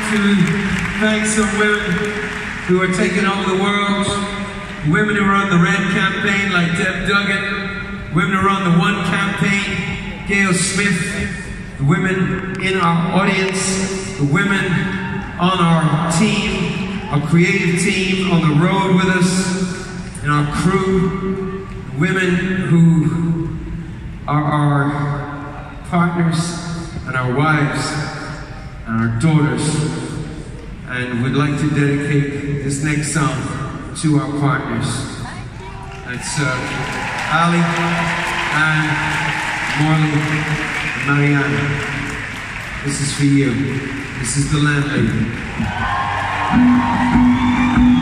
to thank some women who are taking over the world. Women who run the Red campaign, like Deb Duggan. Women who run the One campaign, Gail Smith. The women in our audience. The women on our team, our creative team on the road with us, and our crew. The women who are our partners and our wives and our daughters. And we'd like to dedicate this next song to our partners. That's Ali and Marley and Mariana. This is for you. This is The Landlady.